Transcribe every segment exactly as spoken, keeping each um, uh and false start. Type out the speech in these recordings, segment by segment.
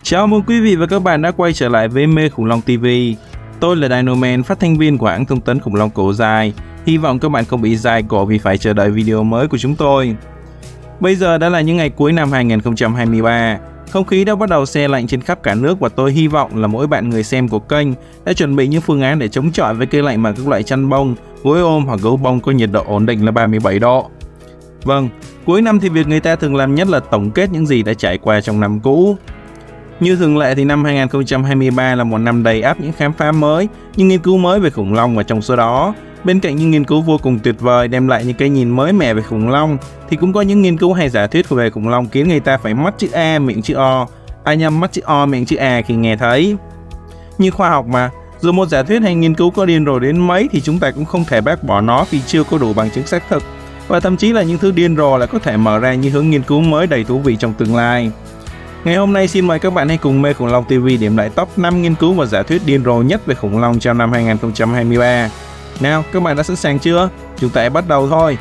Chào mừng quý vị và các bạn đã quay trở lại với Mê Khủng Long ti vi. Tôi là Dinoman, phát thanh viên của hãng thông tấn khủng long cổ dài. Hy vọng các bạn không bị dai cổ vì phải chờ đợi video mới của chúng tôi. Bây giờ đã là những ngày cuối năm hai nghìn không trăm hai mươi ba. Không khí đã bắt đầu se lạnh trên khắp cả nước và tôi hy vọng là mỗi bạn người xem của kênh đã chuẩn bị những phương án để chống chọi với cái lạnh bằng các loại chăn bông, gối ôm hoặc gấu bông có nhiệt độ ổn định là ba mươi bảy độ. Vâng, cuối năm thì việc người ta thường làm nhất là tổng kết những gì đã trải qua trong năm cũ. Như thường lệ thì năm hai nghìn không trăm hai mươi ba là một năm đầy ắp những khám phá mới, những nghiên cứu mới về khủng long, và trong số đó, bên cạnh những nghiên cứu vô cùng tuyệt vời đem lại những cái nhìn mới mẻ về khủng long, thì cũng có những nghiên cứu hay giả thuyết về khủng long khiến người ta phải mắt chữ A miệng chữ O, ai nhầm mắt chữ O miệng chữ A khi nghe thấy. Như khoa học mà, dù một giả thuyết hay nghiên cứu có điên rồ đến mấy thì chúng ta cũng không thể bác bỏ nó vì chưa có đủ bằng chứng xác thực, và thậm chí là những thứ điên rồ lại có thể mở ra những hướng nghiên cứu mới đầy thú vị trong tương lai. Ngày hôm nay xin mời các bạn hãy cùng Mê Khủng Long ti vi điểm lại top năm nghiên cứu và giả thuyết điên rồ nhất về khủng long trong năm hai nghìn không trăm hai mươi ba. Nào, các bạn đã sẵn sàng chưa? Chúng ta hãy bắt đầu thôi!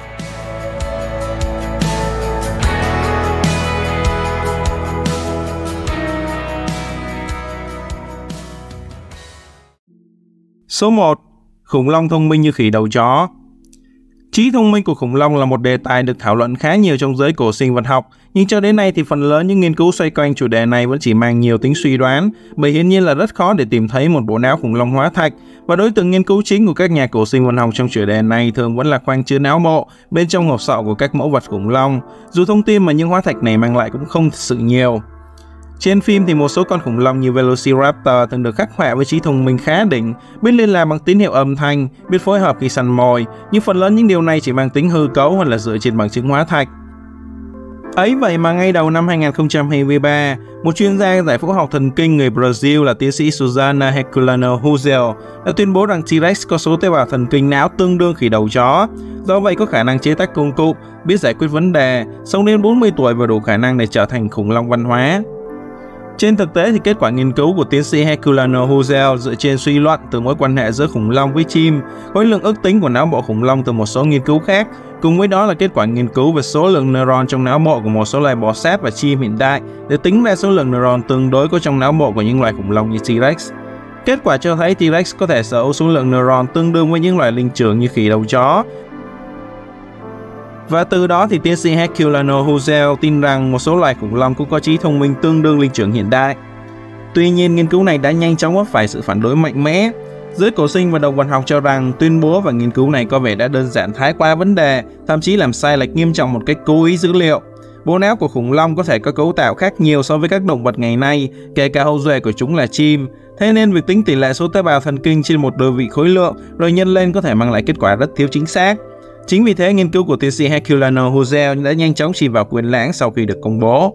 Số một. Khủng long thông minh như khỉ đầu chó. Trí thông minh của khủng long là một đề tài được thảo luận khá nhiều trong giới cổ sinh vật học, nhưng cho đến nay thì phần lớn những nghiên cứu xoay quanh chủ đề này vẫn chỉ mang nhiều tính suy đoán, bởi hiển nhiên là rất khó để tìm thấy một bộ não khủng long hóa thạch, và đối tượng nghiên cứu chính của các nhà cổ sinh vật học trong chủ đề này thường vẫn là khoang chứa não bộ bên trong hộp sọ của các mẫu vật khủng long, dù thông tin mà những hóa thạch này mang lại cũng không thực sự nhiều. Trên phim thì một số con khủng long như Velociraptor thường được khắc họa với trí thông minh khá đỉnh, biết liên lạc bằng tín hiệu âm thanh, biết phối hợp khi săn mồi, nhưng phần lớn những điều này chỉ mang tính hư cấu hoặc là dựa trên bằng chứng hóa thạch. Ấy vậy mà ngay đầu năm hai nghìn không trăm hai mươi ba, một chuyên gia giải phẫu học thần kinh người Brazil là tiến sĩ Susana Herculano Huzel đã tuyên bố rằng T-Rex có số tế bào thần kinh não tương đương khỉ đầu chó, do vậy có khả năng chế tác công cụ, biết giải quyết vấn đề, sống đến bốn mươi tuổi và đủ khả năng để trở thành khủng long văn hóa. Trên thực tế thì kết quả nghiên cứu của tiến sĩ Herculano Huzel dựa trên suy luận từ mối quan hệ giữa khủng long với chim, khối lượng ước tính của não bộ khủng long từ một số nghiên cứu khác, cùng với đó là kết quả nghiên cứu về số lượng neuron trong não bộ của một số loài bò sát và chim hiện đại để tính ra số lượng neuron tương đối có trong não bộ của những loài khủng long như T-Rex. Kết quả cho thấy T-Rex có thể sở hữu số lượng neuron tương đương với những loài linh trưởng như khỉ đầu chó. Và từ đó thì tiến sĩ Herculano Huzel tin rằng một số loài khủng long cũng có trí thông minh tương đương linh trưởng hiện đại. Tuy nhiên, nghiên cứu này đã nhanh chóng vấp phải sự phản đối mạnh mẽ. Giới cổ sinh và động vật học cho rằng tuyên bố và nghiên cứu này có vẻ đã đơn giản thái quá vấn đề, thậm chí làm sai lệch nghiêm trọng một cách cố ý dữ liệu. Bộ não của khủng long có thể có cấu tạo khác nhiều so với các động vật ngày nay, kể cả hậu duệ của chúng là chim. Thế nên việc tính tỷ lệ số tế bào thần kinh trên một đơn vị khối lượng rồi nhân lên có thể mang lại kết quả rất thiếu chính xác. Chính vì thế, nghiên cứu của tiến sĩ Herculano Huzel đã nhanh chóng chìm vào quên lãng sau khi được công bố.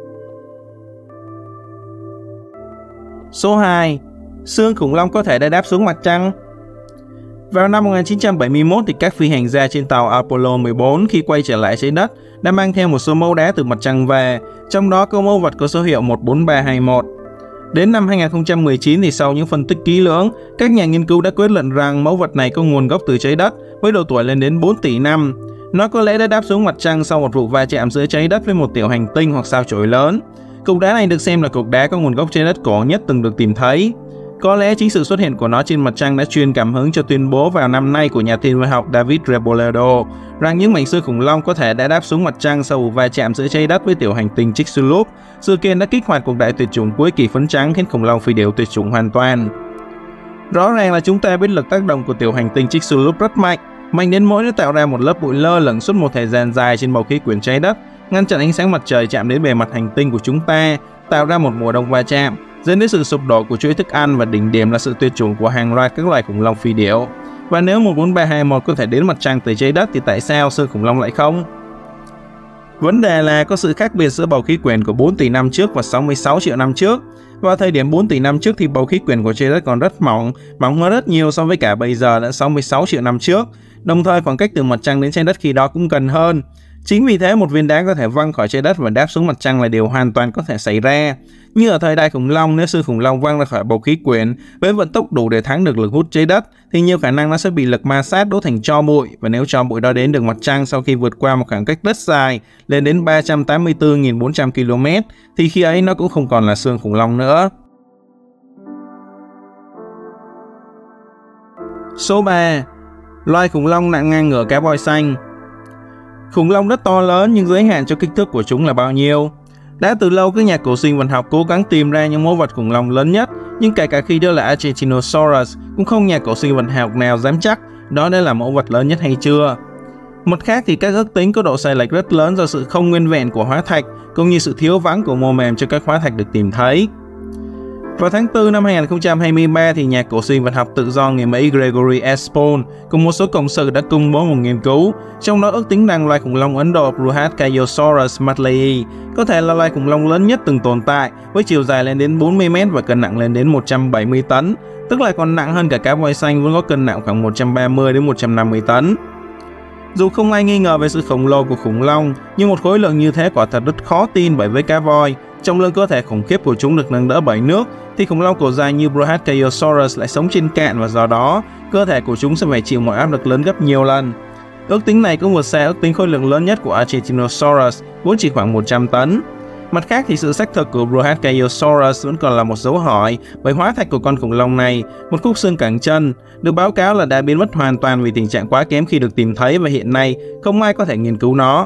Số hai. Xương khủng long có thể đã đáp xuống mặt trăng. Vào năm một nghìn chín trăm bảy mươi mốt, thì các phi hành gia trên tàu Apollo mười bốn khi quay trở lại trái đất đã mang theo một số mẫu đá từ mặt trăng về, trong đó có mẫu vật có số hiệu một bốn ba hai mốt. Đến năm hai nghìn không trăm mười chín thì sau những phân tích kỹ lưỡng, các nhà nghiên cứu đã kết luận rằng mẫu vật này có nguồn gốc từ trái đất với độ tuổi lên đến bốn tỷ năm. Nó có lẽ đã đáp xuống mặt trăng sau một vụ va chạm giữa trái đất với một tiểu hành tinh hoặc sao chổi lớn. Cục đá này được xem là cục đá có nguồn gốc trái đất cổ nhất từng được tìm thấy. Có lẽ chính sự xuất hiện của nó trên mặt trăng đã truyền cảm hứng cho tuyên bố vào năm nay của nhà thiên văn học David Reboledo rằng những mảnh xương khủng long có thể đã đáp xuống mặt trăng sau vụ va chạm giữa trái đất với tiểu hành tinh Chicxulub. Sự kiện đã kích hoạt cuộc đại tuyệt chủng cuối kỳ phấn trắng khiến khủng long phi điểu tuyệt chủng hoàn toàn. Rõ ràng là chúng ta biết lực tác động của tiểu hành tinh Chicxulub rất mạnh, mạnh đến nỗi nó tạo ra một lớp bụi lơ lửng suốt một thời gian dài trên bầu khí quyển trái đất, ngăn chặn ánh sáng mặt trời chạm đến bề mặt hành tinh của chúng ta, tạo ra một mùa đông va chạm, dẫn đến sự sụp đổ của chuỗi thức ăn và đỉnh điểm là sự tuyệt chủng của hàng loạt các loài khủng long phi điểu. Và nếu một bốn ba hai mốt có thể đến mặt trăng từ trái đất thì tại sao xương khủng long lại không? Vấn đề là có sự khác biệt giữa bầu khí quyển của bốn tỷ năm trước và sáu mươi sáu triệu năm trước. Vào thời điểm bốn tỷ năm trước thì bầu khí quyển của trái đất còn rất mỏng, mỏng hơn rất nhiều so với cả bây giờ đã sáu mươi sáu triệu năm trước. Đồng thời khoảng cách từ mặt trăng đến trái đất khi đó cũng gần hơn. Chính vì thế một viên đá có thể văng khỏi trái đất và đáp xuống mặt trăng là điều hoàn toàn có thể xảy ra. Như ở thời đại khủng long, nếu xương khủng long văng ra khỏi bầu khí quyển với vận tốc đủ để thắng được lực hút trái đất, thì nhiều khả năng nó sẽ bị lực ma sát đốt thành tro bụi, và nếu tro bụi đó đến được mặt trăng sau khi vượt qua một khoảng cách rất dài lên đến ba trăm tám mươi tư nghìn bốn trăm ki lô mét, thì khi ấy nó cũng không còn là xương khủng long nữa. Số ba. Loài khủng long nặng ngang ngửa cá voi xanh. Khủng long rất to lớn, nhưng giới hạn cho kích thước của chúng là bao nhiêu? Đã từ lâu các nhà cổ sinh vật học cố gắng tìm ra những mẫu vật khủng long lớn nhất, nhưng kể cả khi đó là Argentinosaurus, cũng không nhà cổ sinh vật học nào dám chắc đó đã là mẫu vật lớn nhất hay chưa. Mặt khác thì các ước tính có độ sai lệch rất lớn do sự không nguyên vẹn của hóa thạch, cũng như sự thiếu vắng của mô mềm cho các hóa thạch được tìm thấy. Vào tháng tư năm hai nghìn không trăm hai mươi ba, thì nhà cổ sinh vật học tự do người Mỹ Gregory S. Paul cùng một số cộng sự đã công bố một nghiên cứu, trong đó ước tính rằng loài khủng long Ấn Độ Bryhackaiosaurus matley có thể là loài khủng long lớn nhất từng tồn tại, với chiều dài lên đến bốn mươi mét và cân nặng lên đến một trăm bảy mươi tấn, tức là còn nặng hơn cả cá voi xanh vốn có cân nặng khoảng một trăm ba mươi đến một trăm năm mươi tấn. Dù không ai nghi ngờ về sự khổng lồ của khủng long, nhưng một khối lượng như thế quả thật rất khó tin, bởi với cá voi, trọng lượng cơ thể khủng khiếp của chúng được nâng đỡ bởi nước, thì khủng long cổ dài như Bryhackaiosaurus lại sống trên cạn, và do đó cơ thể của chúng sẽ phải chịu mọi áp lực lớn gấp nhiều lần. Ước tính này cũng vượt xa ước tính khối lượng lớn nhất của Argentinosaurus, vốn chỉ khoảng một trăm tấn. Mặt khác thì sự xác thực của Bryhackaiosaurus vẫn còn là một dấu hỏi, bởi hóa thạch của con khủng long này, một khúc xương cẳng chân, được báo cáo là đã biến mất hoàn toàn vì tình trạng quá kém khi được tìm thấy, và hiện nay không ai có thể nghiên cứu nó.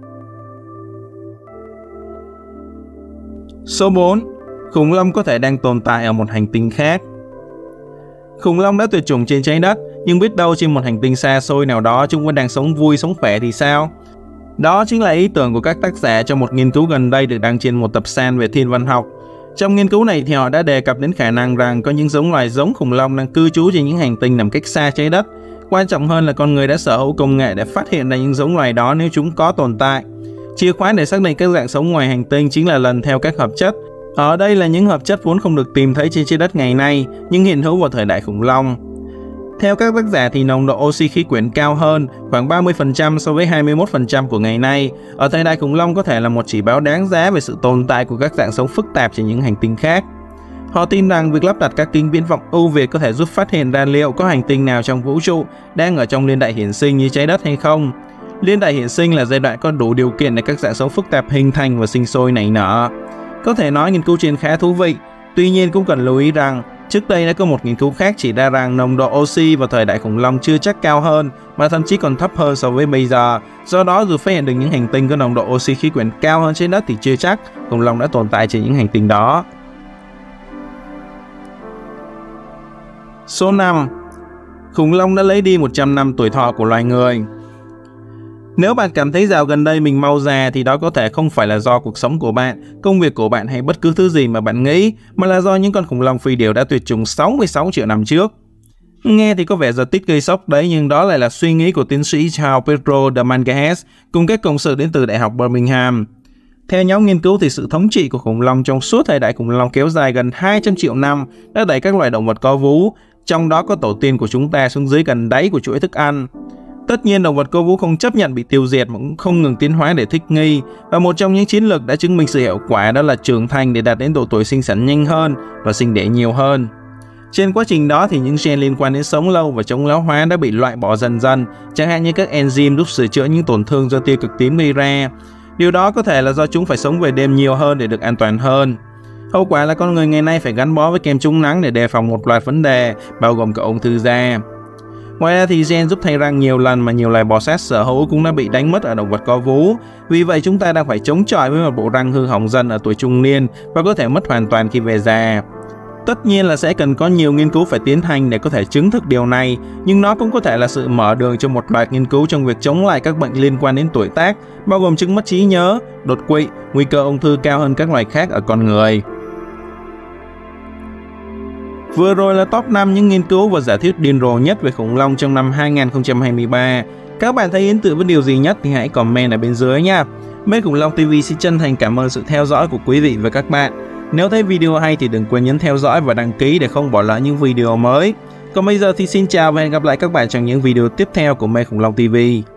Số bốn. Khủng long có thể đang tồn tại ở một hành tinh khác. Khủng long đã tuyệt chủng trên trái đất, nhưng biết đâu trên một hành tinh xa xôi nào đó chúng vẫn đang sống vui sống khỏe thì sao? Đó chính là ý tưởng của các tác giả trong một nghiên cứu gần đây được đăng trên một tập san về thiên văn học. Trong nghiên cứu này thì họ đã đề cập đến khả năng rằng có những giống loài giống khủng long đang cư trú trên những hành tinh nằm cách xa trái đất. Quan trọng hơn là con người đã sở hữu công nghệ để phát hiện ra những giống loài đó nếu chúng có tồn tại. Chìa khóa để xác định các dạng sống ngoài hành tinh chính là lần theo các hợp chất. Ở đây là những hợp chất vốn không được tìm thấy trên trái đất ngày nay, nhưng hiện hữu vào thời đại khủng long. Theo các tác giả thì nồng độ oxy khí quyển cao hơn khoảng ba mươi phần trăm so với hai mươi mốt phần trăm của ngày nay ở thời đại khủng long có thể là một chỉ báo đáng giá về sự tồn tại của các dạng sống phức tạp trên những hành tinh khác. Họ tin rằng việc lắp đặt các kính viễn vọng ưu việt có thể giúp phát hiện ra liệu có hành tinh nào trong vũ trụ đang ở trong liên đại hiển sinh như trái đất hay không. Liên đại hiển sinh là giai đoạn có đủ điều kiện để các dạng sống phức tạp hình thành và sinh sôi nảy nở. Có thể nói nghiên cứu trên khá thú vị, tuy nhiên cũng cần lưu ý rằng trước đây đã có một nghiên cứu khác chỉ ra rằng nồng độ oxy vào thời đại khủng long chưa chắc cao hơn, mà thậm chí còn thấp hơn so với bây giờ. Do đó, dù phát hiện được những hành tinh có nồng độ oxy khí quyển cao hơn trên đất thì chưa chắc khủng long đã tồn tại trên những hành tinh đó. Số năm. Khủng long đã lấy đi một trăm năm tuổi thọ của loài người. Nếu bạn cảm thấy dạo gần đây mình mau già thì đó có thể không phải là do cuộc sống của bạn, công việc của bạn hay bất cứ thứ gì mà bạn nghĩ, mà là do những con khủng long phi điểu đã tuyệt chủng sáu mươi sáu triệu năm trước. Nghe thì có vẻ giật tít gây sốc đấy, nhưng đó lại là suy nghĩ của tiến sĩ Charles Pedro de Mangajes cùng các cộng sự đến từ Đại học Birmingham. Theo nhóm nghiên cứu thì sự thống trị của khủng long trong suốt thời đại khủng long kéo dài gần hai trăm triệu năm đã đẩy các loài động vật có vú, trong đó có tổ tiên của chúng ta, xuống dưới gần đáy của chuỗi thức ăn. Tất nhiên, động vật có vú không chấp nhận bị tiêu diệt mà cũng không ngừng tiến hóa để thích nghi, và một trong những chiến lược đã chứng minh sự hiệu quả đó là trưởng thành để đạt đến độ tuổi sinh sản nhanh hơn và sinh đẻ nhiều hơn. Trên quá trình đó thì những gen liên quan đến sống lâu và chống lão hóa đã bị loại bỏ dần dần, chẳng hạn như các enzyme giúp sửa chữa những tổn thương do tia cực tím gây ra. Điều đó có thể là do chúng phải sống về đêm nhiều hơn để được an toàn hơn. Hậu quả là con người ngày nay phải gắn bó với kem chống nắng để đề phòng một loạt vấn đề, bao gồm cả ung thư da. Ngoài ra thì gen giúp thay răng nhiều lần mà nhiều loài bò sát sở hữu cũng đã bị đánh mất ở động vật có vú. Vì vậy chúng ta đang phải chống chọi với một bộ răng hư hỏng dần ở tuổi trung niên và có thể mất hoàn toàn khi về già. Tất nhiên là sẽ cần có nhiều nghiên cứu phải tiến hành để có thể chứng thực điều này, nhưng nó cũng có thể là sự mở đường cho một loạt nghiên cứu trong việc chống lại các bệnh liên quan đến tuổi tác, bao gồm chứng mất trí nhớ, đột quỵ, nguy cơ ung thư cao hơn các loài khác ở con người. Vừa rồi là top năm những nghiên cứu và giả thuyết điên rồ nhất về khủng long trong năm hai nghìn không trăm hai mươi ba. Các bạn thấy ấn tượng với điều gì nhất thì hãy comment ở bên dưới nha. Mê Khủng Long ti vi xin chân thành cảm ơn sự theo dõi của quý vị và các bạn. Nếu thấy video hay thì đừng quên nhấn theo dõi và đăng ký để không bỏ lỡ những video mới. Còn bây giờ thì xin chào và hẹn gặp lại các bạn trong những video tiếp theo của Mê Khủng Long ti vi.